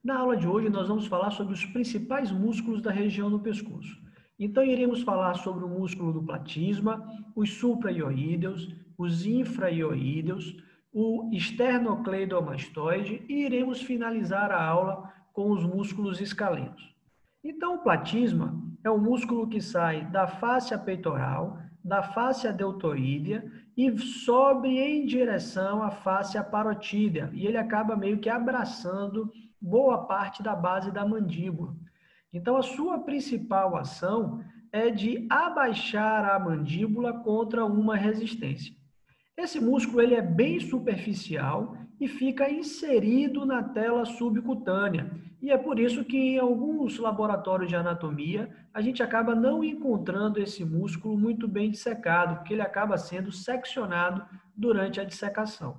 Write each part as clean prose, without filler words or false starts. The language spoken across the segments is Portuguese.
Na aula de hoje, nós vamos falar sobre os principais músculos da região do pescoço. Então, iremos falar sobre o músculo do platisma, os supraioídeos, os infraioídeos, o esternocleidomastoide e iremos finalizar a aula com os músculos escalenos. Então, o platisma é o músculo que sai da fáscia peitoral, da fáscia deltoídea e sobe em direção à fáscia parotídea. E ele acaba meio que abraçando boa parte da base da mandíbula. Então, a sua principal ação é de abaixar a mandíbula contra uma resistência. Esse músculo ele é bem superficial e fica inserido na tela subcutânea. E é por isso que em alguns laboratórios de anatomia a gente acaba não encontrando esse músculo muito bem dissecado, porque ele acaba sendo seccionado durante a dissecação.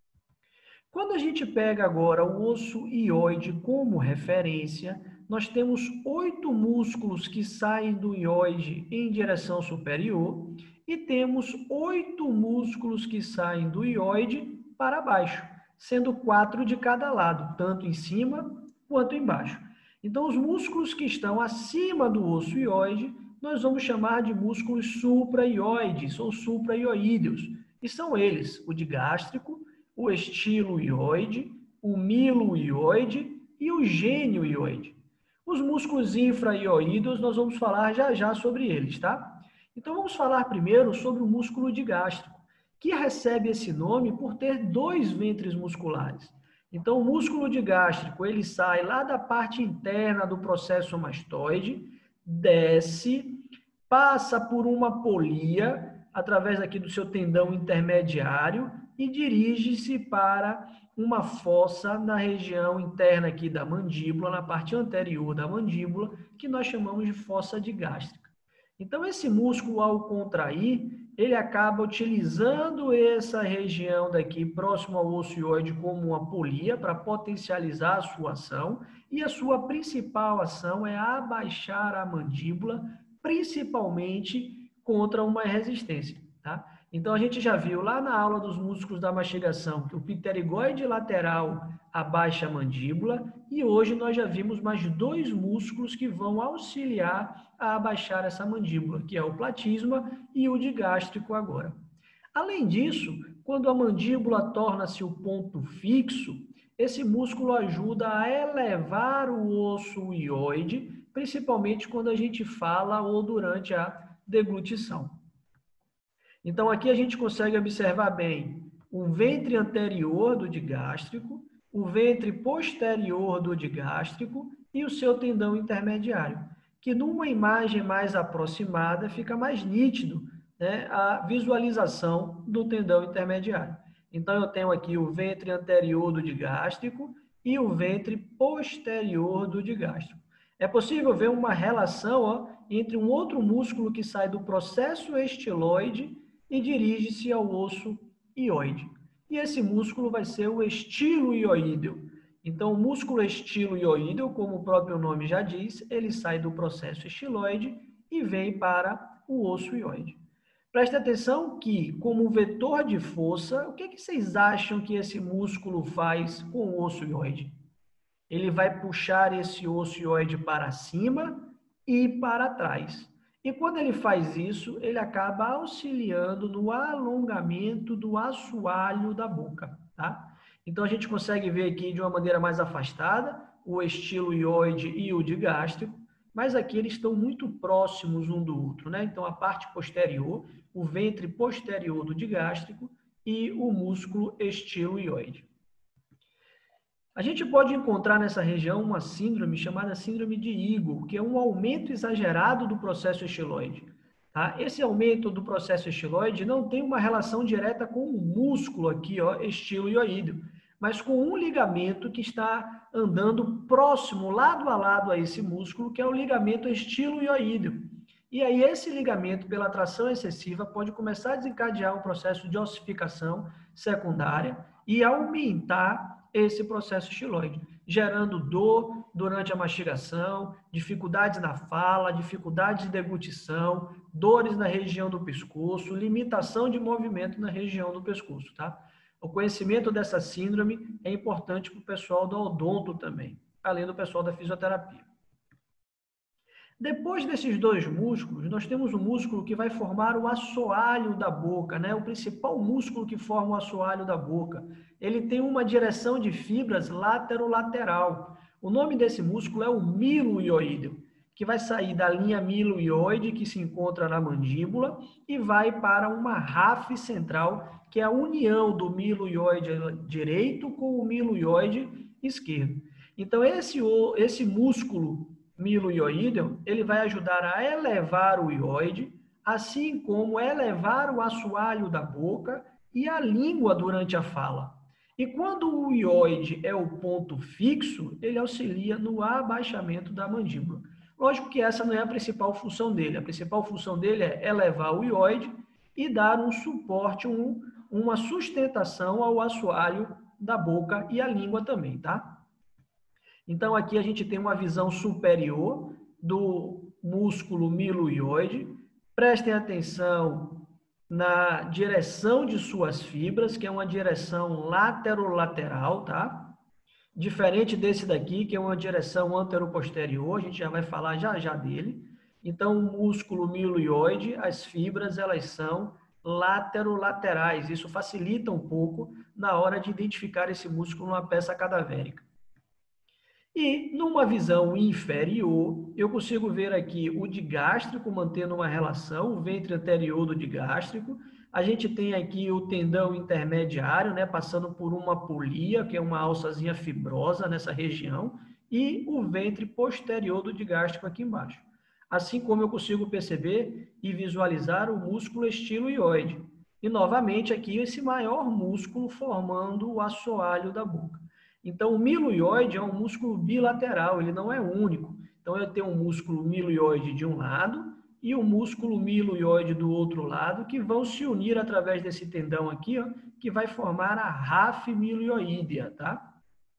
Quando a gente pega agora o osso hioide como referência, nós temos 8 músculos que saem do hioide em direção superior e temos 8 músculos que saem do hioide para baixo, sendo 4 de cada lado, tanto em cima quanto embaixo. Então, os músculos que estão acima do osso hioide, nós vamos chamar de músculos supraioides ou supraioídeos, e são eles o digástrico, o estiloioide, o miloioide e o genioioide. Os músculos infraioídeos, nós vamos falar já já sobre eles, tá? Então, vamos falar primeiro sobre o músculo digástrico, que recebe esse nome por ter 2 ventres musculares. Então, o músculo digástrico, ele sai lá da parte interna do processo mastoide, desce, passa por uma polia, através aqui do seu tendão intermediário, e dirige-se para uma fossa na região interna aqui da mandíbula, na parte anterior da mandíbula, que nós chamamos de fossa digástrica. Então, esse músculo, ao contrair, ele acaba utilizando essa região daqui, próximo ao osso hioide, como uma polia para potencializar a sua ação, e a sua principal ação é abaixar a mandíbula, principalmente contra uma resistência, tá? Então, a gente já viu lá na aula dos músculos da mastigação que o pterigoide lateral abaixa a mandíbula e hoje nós já vimos mais 2 músculos que vão auxiliar a abaixar essa mandíbula, que é o platisma e o digástrico agora. Além disso, quando a mandíbula torna-se o ponto fixo, esse músculo ajuda a elevar o osso hioide, principalmente quando a gente fala ou durante a deglutição. Então, aqui a gente consegue observar bem o ventre anterior do digástrico, o ventre posterior do digástrico e o seu tendão intermediário, que numa imagem mais aproximada fica mais nítido, né, a visualização do tendão intermediário. Então, eu tenho aqui o ventre anterior do digástrico e o ventre posterior do digástrico. É possível ver uma relação entre um outro músculo que sai do processo estiloide e dirige-se ao osso hioide. E esse músculo vai ser o estiloioídeo. Então, o músculo estiloioídeo, como o próprio nome já diz, ele sai do processo estiloide e vem para o osso hioide. Preste atenção que, como vetor de força, o que vocês acham que esse músculo faz com o osso hioide? Ele vai puxar esse osso hioide para cima e para trás. E quando ele faz isso, ele acaba auxiliando no alongamento do assoalho da boca, tá? Então, a gente consegue ver aqui de uma maneira mais afastada o estiloioide e o digástrico, mas aqui eles estão muito próximos um do outro, né? Então, a parte posterior, o ventre posterior do digástrico e o músculo estiloioide. A gente pode encontrar nessa região uma síndrome chamada síndrome de Eagle, que é um aumento exagerado do processo estiloide. Tá? Esse aumento do processo estiloide não tem uma relação direta com o músculo aqui, estiloioídeo, mas com um ligamento que está andando próximo, lado a lado a esse músculo, que é o ligamento estiloioídeo. E aí esse ligamento, pela tração excessiva, pode começar a desencadear um processo de ossificação secundária e aumentar esse processo estiloide, gerando dor durante a mastigação, dificuldades na fala, dificuldades de deglutição, dores na região do pescoço, limitação de movimento na região do pescoço, tá? O conhecimento dessa síndrome é importante para o pessoal do odonto também. além do pessoal da fisioterapia. Depois desses dois músculos, nós temos o músculo que vai formar o assoalho da boca, né? O principal músculo que forma o assoalho da boca. Ele tem uma direção de fibras laterolateral. O nome desse músculo é o miloioide, que vai sair da linha miloioide, que se encontra na mandíbula, e vai para uma ráfide central, que é a união do miloioide direito com o miloioide esquerdo. Então, esse músculo miloioide, ele vai ajudar a elevar o ióide, assim como elevar o assoalho da boca e a língua durante a fala. E quando o ióide é o ponto fixo, ele auxilia no abaixamento da mandíbula. Lógico que essa não é a principal função dele. A principal função dele é elevar o ióide e dar um suporte, uma sustentação ao assoalho da boca e a língua também, tá? Então, aqui a gente tem uma visão superior do músculo miloioide. Prestem atenção na direção de suas fibras, que é uma direção laterolateral, tá? Diferente desse daqui, que é uma direção anteroposterior, a gente já vai falar já dele. Então, o músculo miloioide, as fibras, elas são laterolaterais. Isso facilita um pouco na hora de identificar esse músculo numa peça cadavérica. E, numa visão inferior, eu consigo ver aqui o digástrico mantendo uma relação, o ventre anterior do digástrico. A gente tem aqui o tendão intermediário, né, passando por uma polia, que é uma alçazinha fibrosa nessa região, e o ventre posterior do digástrico aqui embaixo. Assim como eu consigo perceber e visualizar o músculo estiloioide. E, novamente, aqui esse maior músculo formando o assoalho da boca. Então, o miloioide é um músculo bilateral, ele não é único. Então, eu tenho um músculo miloioide de um lado e o músculo miloioide do outro lado, que vão se unir através desse tendão aqui, ó, que vai formar a ráfide miloioidea, tá?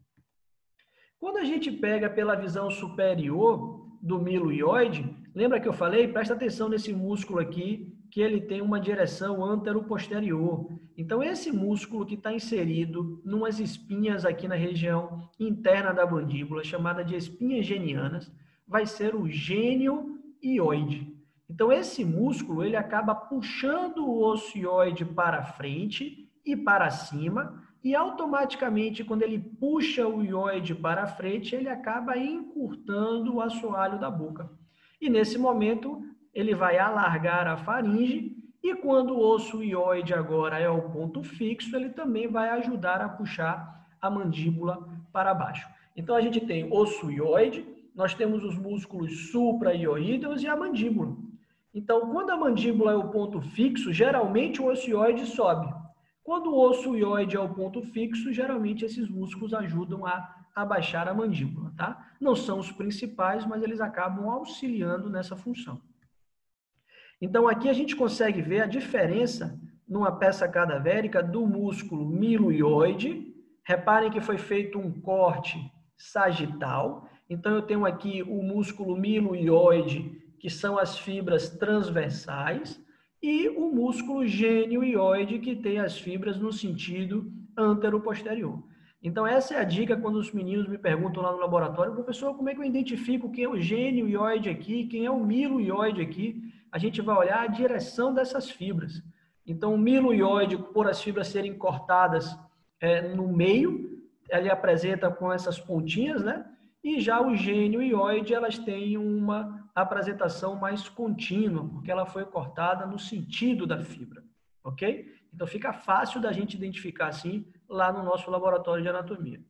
Quando a gente pega pela visão superior do miloioide, lembra que eu falei? Presta atenção nesse músculo aqui, que ele tem uma direção antero-posterior. Então, esse músculo que está inserido numas espinhas aqui na região interna da mandíbula, chamada de espinhas genianas, vai ser o gênio-ioide. Então, esse músculo, ele acaba puxando o osso ioide para frente e para cima, e automaticamente, quando ele puxa o ioide para frente, ele acaba encurtando o assoalho da boca. E nesse momento, ele vai alargar a faringe, e quando o osso ioide agora é o ponto fixo, ele também vai ajudar a puxar a mandíbula para baixo. Então, a gente tem osso ioide, nós temos os músculos supraioídeos e a mandíbula. Então, quando a mandíbula é o ponto fixo, geralmente o osso ioide sobe. Quando o osso ioide é o ponto fixo, geralmente esses músculos ajudam a abaixar a mandíbula, tá? Não são os principais, mas eles acabam auxiliando nessa função. Então, aqui a gente consegue ver a diferença numa peça cadavérica do músculo miloioide. Reparem que foi feito um corte sagital. Então, eu tenho aqui o músculo miloioide, que são as fibras transversais, e o músculo gênio-ioide, que tem as fibras no sentido antero-posterior. Então, essa é a dica quando os meninos me perguntam lá no laboratório: professor, como é que eu identifico quem é o gênio-ioide aqui, quem é o miloioide aqui? A gente vai olhar a direção dessas fibras. Então, o miloioide, por as fibras serem cortadas no meio, ele apresenta com essas pontinhas, né? E já o gênio-ioide, elas têm uma apresentação mais contínua, porque ela foi cortada no sentido da fibra, ok? Então, fica fácil da gente identificar assim lá no nosso laboratório de anatomia.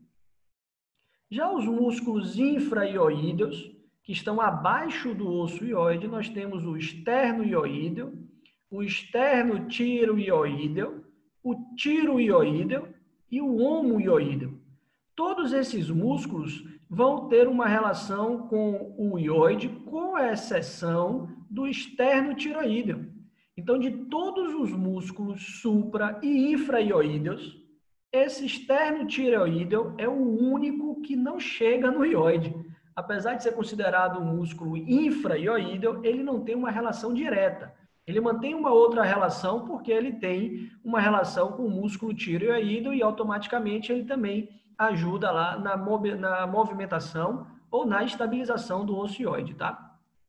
Já os músculos infraioídeos, que estão abaixo do osso ioide, nós temos o esternoioídeo, o esternotiroioídeo, o tiroioídeo e o homoioídeo. Todos esses músculos vão ter uma relação com o ioide, com exceção do esternotiroídeo. Então, de todos os músculos supra e infraioídeos, esse esternotireoídeo é o único que não chega no ioide. Apesar de ser considerado um músculo infraioídeo, ele não tem uma relação direta. Ele mantém uma outra relação porque ele tem uma relação com o músculo tireoídeo e automaticamente ele também ajuda lá na movimentação ou na estabilização do osso ióide, tá?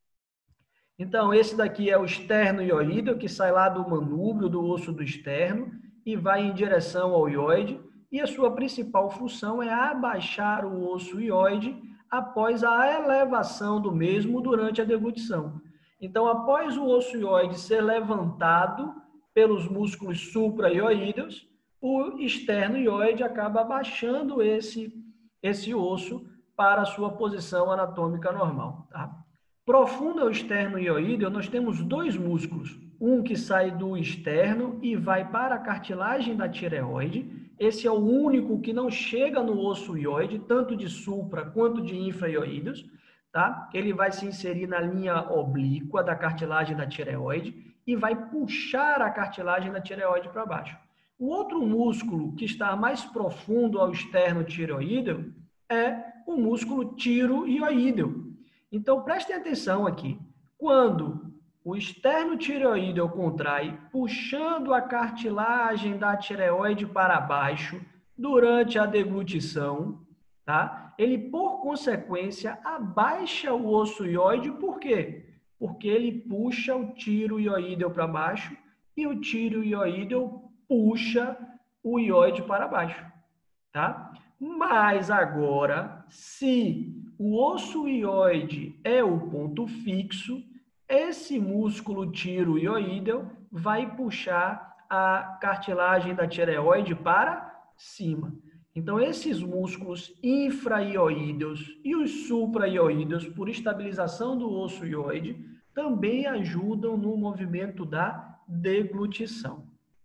Então, esse daqui é o esterno-ióideo, que sai lá do manúbrio, do osso do externo, e vai em direção ao ióide, e a sua principal função é abaixar o osso ióide após a elevação do mesmo durante a deglutição. Então, após o osso ióide ser levantado pelos músculos supra-ióideos, o esterno-ióide acaba abaixando esse osso para a sua posição anatômica normal, tá? Profundo ao esterno-ióideo, nós temos dois músculos. Um que sai do externo e vai para a cartilagem da tireoide. Esse é o único que não chega no osso ióide, tanto de supra quanto de infra-ióideos, tá? Ele vai se inserir na linha oblíqua da cartilagem da tireoide e vai puxar a cartilagem da tireoide para baixo. O outro músculo que está mais profundo ao externo-tireoideo é o músculo tiroioideo. Então, prestem atenção aqui. Quando o externo-tireoideo contrai, puxando a cartilagem da tireoide para baixo durante a deglutição, tá? Ele, por consequência, abaixa o osso ióide. Por quê? Porque ele puxa o tiroioideo para baixo e o tiroioideo puxa o ióide para baixo, tá? Mas agora, se o osso ióide é o ponto fixo, esse músculo tiroioideo vai puxar a cartilagem da tireoide para cima. Então, esses músculos infra-ióideos e os supra-ióideos, por estabilização do osso ióide, também ajudam no movimento da deglutição.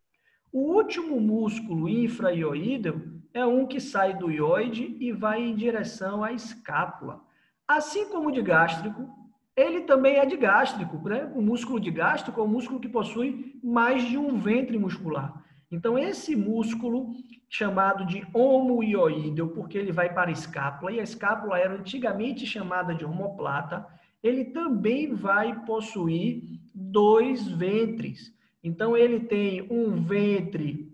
O último músculo infra-ióideo é um que sai do ióide e vai em direção à escápula. Assim como o digástrico, ele também é digástrico, né? O músculo digástrico é um músculo que possui mais de um ventre muscular. Então, esse músculo, chamado de omoioideo, porque ele vai para a escápula, e a escápula era antigamente chamada de omoplata, ele também vai possuir dois ventres. Então, ele tem um ventre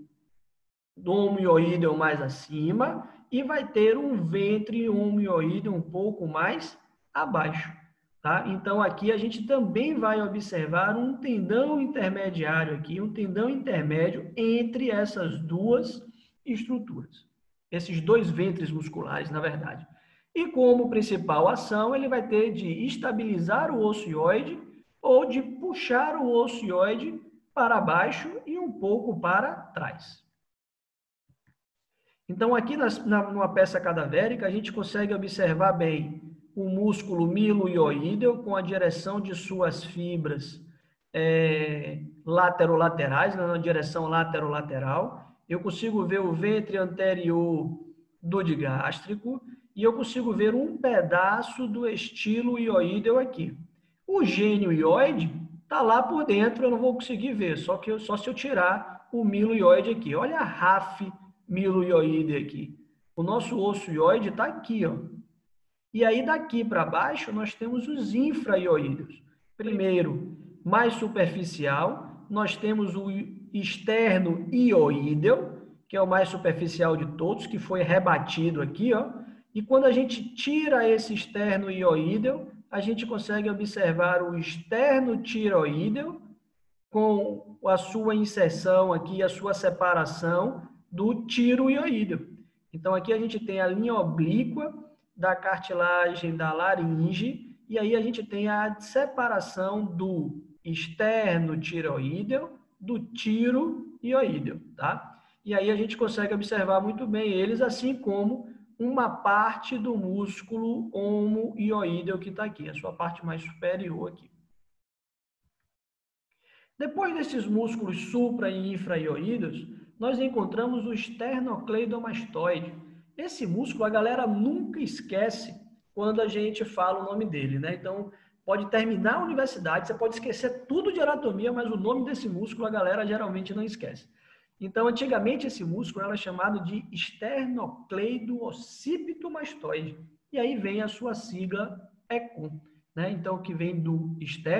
do homoioideo mais acima e vai ter um ventre homoioideo um pouco mais abaixo, tá? Então, aqui a gente também vai observar um tendão intermediário aqui, um tendão intermédio entre essas duas estruturas. Esses dois ventres musculares, na verdade. E como principal ação, ele vai ter de estabilizar o osso ióide ou de puxar o osso ióide para baixo e um pouco para trás. Então, aqui numa peça cadavérica, a gente consegue observar bem o músculo miloioideo com a direção de suas fibras laterolaterais, na direção laterolateral. Eu consigo ver o ventre anterior do digástrico e eu consigo ver um pedaço do estilo ioideo aqui. O gênio ióide está lá por dentro, eu não vou conseguir ver, só se eu tirar o miloioide aqui. Olha a RAF miloioide aqui. O nosso osso ióide está aqui, ó. E aí, daqui para baixo, nós temos os infra-ióideos. Primeiro, mais superficial, nós temos o externo ióideo, que é o mais superficial de todos, que foi rebatido aqui, ó. E quando a gente tira esse externo ióideo, a gente consegue observar o externo tiroideo com a sua inserção aqui, a sua separação do tiroioideo. Então, aqui a gente tem a linha oblíqua da cartilagem da laringe e aí a gente tem a separação do externo tiroideo do tiroioideo, tá? E aí a gente consegue observar muito bem eles, assim como uma parte do músculo homoioideo que está aqui, a sua parte mais superior aqui. Depois desses músculos supra e infra-ióideos, nós encontramos o esternocleidomastoide. Esse músculo a galera nunca esquece quando a gente fala o nome dele, né? Então, pode terminar a universidade, você pode esquecer tudo de anatomia, mas o nome desse músculo a galera geralmente não esquece. Então, antigamente, esse músculo era chamado de esternocleido-occipitomastoide. E aí vem a sua sigla ECOM, né? Então, que vem do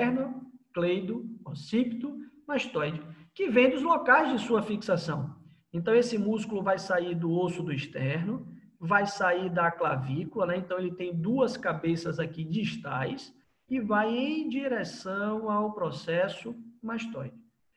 esternocleido-occipitomastoide, que vem dos locais de sua fixação. Então, esse músculo vai sair do osso do externo, vai sair da clavícula, né? Então, ele tem duas cabeças aqui distais e vai em direção ao processo mastoide.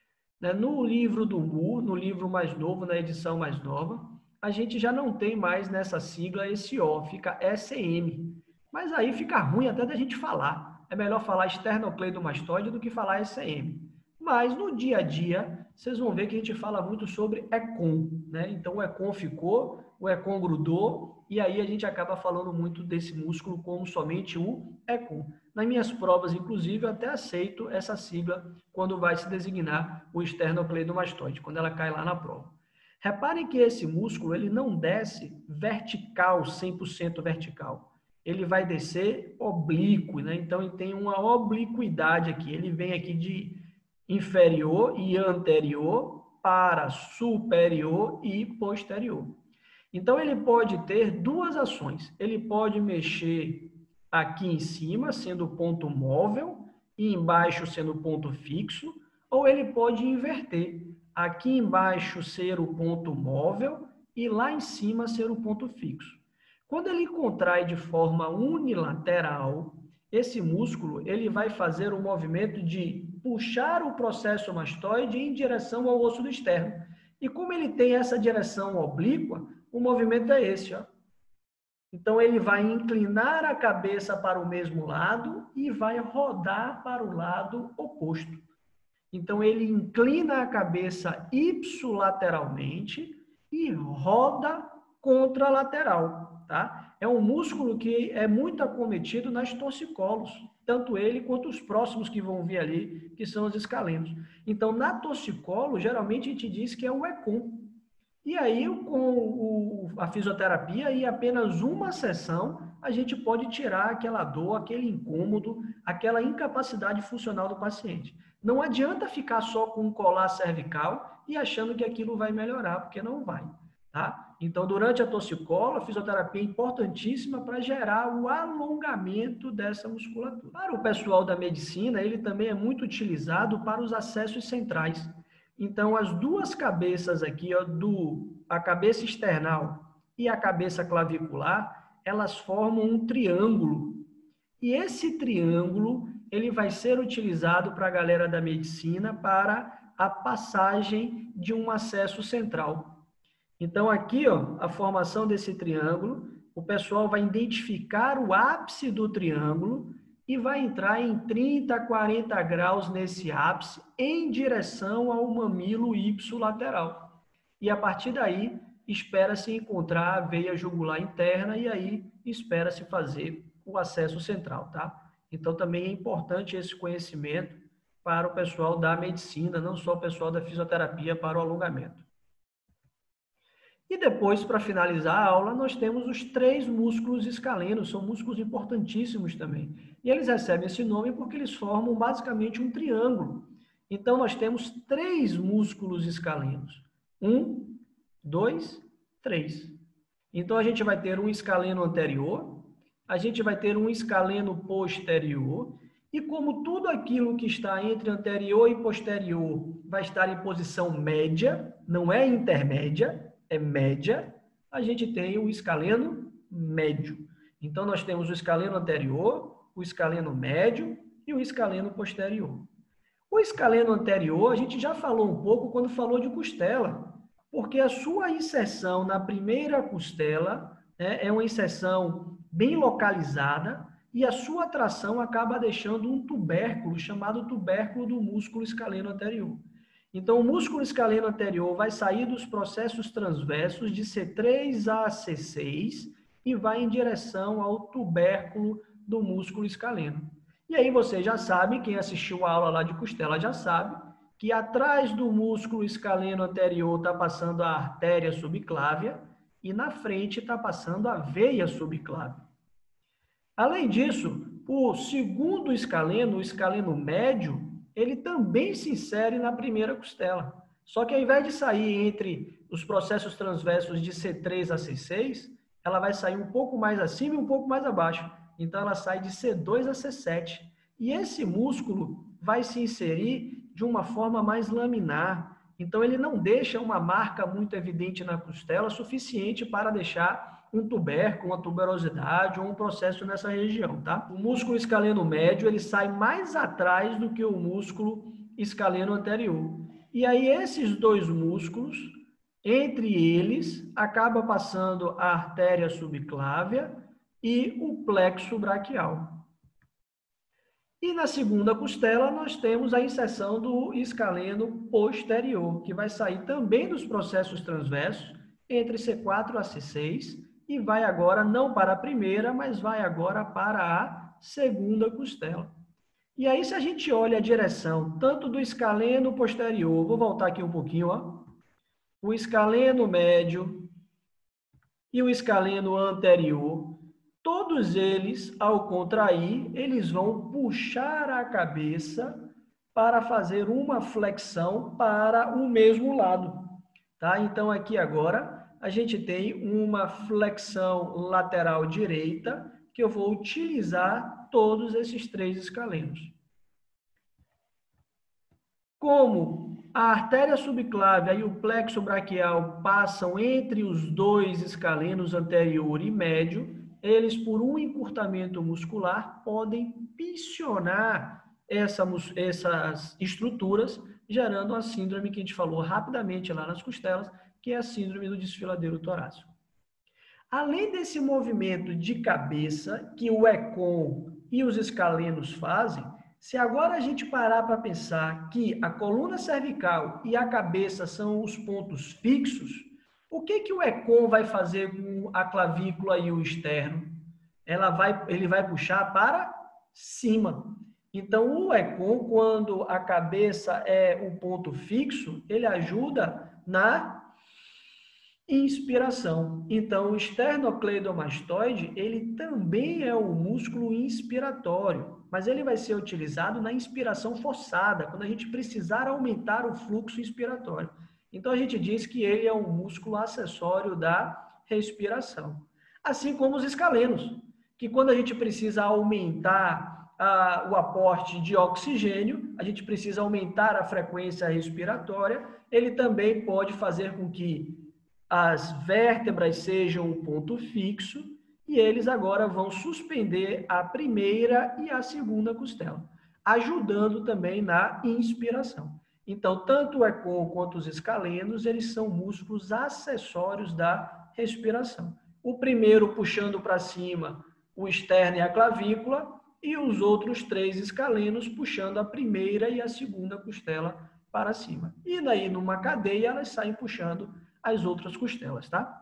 No livro do Moore, no livro mais novo, na edição mais nova, a gente já não tem mais nessa sigla esse O, fica SM. Mas aí fica ruim até da gente falar. É melhor falar esternocleidomastoide do que falar SM. Mas no dia a dia, vocês vão ver que a gente fala muito sobre ECOM, né? Então o ECOM ficou, o ECOM grudou, e aí a gente acaba falando muito desse músculo como somente o ECOM. Nas minhas provas, inclusive, eu até aceito essa sigla quando vai se designar o esternocleidomastoide, quando ela cai lá na prova. Reparem que esse músculo ele não desce vertical, 100% vertical. Ele vai descer oblíquo, né? Então ele tem uma obliquidade aqui. Ele vem aqui de inferior e anterior para superior e posterior. Então ele pode ter duas ações. Ele pode mexer aqui em cima, sendo o ponto móvel, e embaixo sendo o ponto fixo, ou ele pode inverter. Aqui embaixo ser o ponto móvel e lá em cima ser o ponto fixo. Quando ele contrai de forma unilateral, esse músculo ele vai fazer o movimento de puxar o processo mastoide em direção ao osso do externo. E como ele tem essa direção oblíqua, o movimento é esse, ó. Então, ele vai inclinar a cabeça para o mesmo lado e vai rodar para o lado oposto. Então, ele inclina a cabeça ipsilateralmente e roda contralateral, tá? É um músculo que é muito acometido nas torcicolos, tanto ele quanto os próximos que vão vir ali, que são os escalenos. Então, na torcicolo, geralmente a gente diz que é o ECOM. E aí, com a fisioterapia e apenas uma sessão, a gente pode tirar aquela dor, aquele incômodo, aquela incapacidade funcional do paciente. Não adianta ficar só com um colar cervical e achando que aquilo vai melhorar, porque não vai, tá? Então, durante a torcicolo, a fisioterapia é importantíssima para gerar o alongamento dessa musculatura. Para o pessoal da medicina, ele também é muito utilizado para os acessos centrais. Então, as duas cabeças aqui, ó, a cabeça external e a cabeça clavicular, elas formam um triângulo. E esse triângulo, ele vai ser utilizado para a galera da medicina para a passagem de um acesso central. Então, aqui, ó, a formação desse triângulo, o pessoal vai identificar o ápice do triângulo e vai entrar em 30, 40 graus nesse ápice em direção ao mamilo ipsilateral. E a partir daí, espera-se encontrar a veia jugular interna e aí espera-se fazer o acesso central, tá? Então, também é importante esse conhecimento para o pessoal da medicina, não só o pessoal da fisioterapia para o alongamento. E depois, para finalizar a aula, nós temos os 3 músculos escalenos, são músculos importantíssimos também. E eles recebem esse nome porque eles formam basicamente um triângulo. Então, nós temos 3 músculos escalenos. 1, 2, 3. Então, a gente vai ter um escaleno anterior, a gente vai ter um escaleno posterior, e como tudo aquilo que está entre anterior e posterior vai estar em posição média, não é intermédia, é média, a gente tem o escaleno médio. Então, nós temos o escaleno anterior, o escaleno médio e o escaleno posterior. O escaleno anterior, a gente já falou um pouco quando falou de costela, porque a sua inserção na primeira costela, né, é uma inserção bem localizada e a sua tração acaba deixando um tubérculo chamado tubérculo do músculo escaleno anterior. Então, o músculo escaleno anterior vai sair dos processos transversos de C3 a C6 e vai em direção ao tubérculo do músculo escaleno. E aí você já sabe, quem assistiu a aula lá de costela já sabe, que atrás do músculo escaleno anterior está passando a artéria subclávia e na frente está passando a veia subclávia. Além disso, o segundo escaleno, o escaleno médio, ele também se insere na primeira costela. Só que ao invés de sair entre os processos transversos de C3 a C6, ela vai sair um pouco mais acima e um pouco mais abaixo. Então, ela sai de C2 a C7. E esse músculo vai se inserir de uma forma mais laminar. Então, ele não deixa uma marca muito evidente na costela, suficiente para deixar um tubérculo, uma tuberosidade ou um processo nessa região, tá? O músculo escaleno médio, ele sai mais atrás do que o músculo escaleno anterior. E aí esses dois músculos, entre eles, acaba passando a artéria subclávia e o plexo braquial. E na segunda costela, nós temos a inserção do escaleno posterior, que vai sair também dos processos transversos, entre C4 a C6, e vai agora não para a primeira, mas vai agora para a segunda costela. E aí, se a gente olha a direção, tanto do escaleno posterior, vou voltar aqui um pouquinho, ó, o escaleno médio e o escaleno anterior, todos eles, ao contrair, eles vão puxar a cabeça para fazer uma flexão para o mesmo lado, tá? Então, aqui agora, a gente tem uma flexão lateral direita, que eu vou utilizar todos esses três escalenos. Como a artéria subclávia e o plexo braquial passam entre os dois escalenos anterior e médio, eles, por um encurtamento muscular, podem pissionar essas estruturas, gerando a síndrome que a gente falou rapidamente lá nas costelas, que é a síndrome do desfiladeiro torácico. Além desse movimento de cabeça que o ECOM e os escalenos fazem, se agora a gente parar para pensar que a coluna cervical e a cabeça são os pontos fixos, o que o ECOM vai fazer com a clavícula e o externo? Ele vai puxar para cima. Então, o ECOM, quando a cabeça é o ponto fixo, ele ajuda na inspiração. Então, o esternocleidomastoide, ele também é um músculo inspiratório, mas ele vai ser utilizado na inspiração forçada, quando a gente precisar aumentar o fluxo inspiratório. Então, a gente diz que ele é um músculo acessório da respiração. Assim como os escalenos, que quando a gente precisa aumentar o aporte de oxigênio, a gente precisa aumentar a frequência respiratória, ele também pode fazer com que as vértebras sejam o ponto fixo e eles agora vão suspender a primeira e a segunda costela, ajudando também na inspiração. Então, tanto o ECOM quanto os escalenos, eles são músculos acessórios da respiração. O primeiro puxando para cima o externo e a clavícula e os outros três escalenos puxando a primeira e a segunda costela para cima. E daí, numa cadeia, elas saem puxando as outras costelas, tá?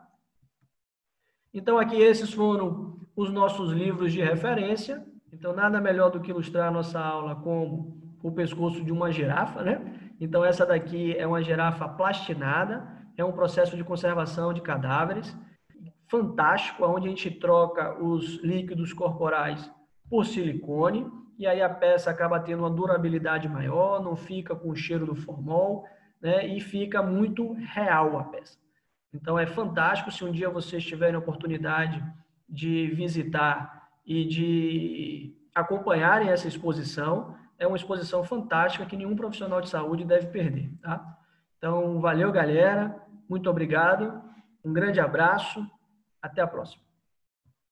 Então, aqui esses foram os nossos livros de referência. Então, nada melhor do que ilustrar a nossa aula com o pescoço de uma girafa, né? Então, essa daqui é uma girafa plastinada, é um processo de conservação de cadáveres fantástico, onde a gente troca os líquidos corporais por silicone, e aí a peça acaba tendo uma durabilidade maior, não fica com o cheiro do formol, né? E fica muito real a peça. Então, é fantástico. Se um dia vocês tiverem a oportunidade de visitar e de acompanharem essa exposição, é uma exposição fantástica que nenhum profissional de saúde deve perder, tá? Então, valeu, galera. Muito obrigado. Um grande abraço. Até a próxima.